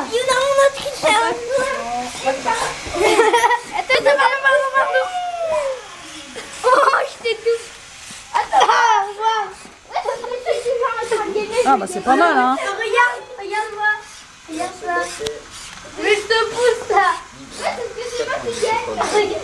Il y en a un autre qui fait un. Attends, pardon. Oh, je t'étouffe. Attends, Ah bah c'est pas mal hein. Regarde-moi. Regarde ça. Mais je te pousse là. Ouais, c'est ce que c'est pas, c'est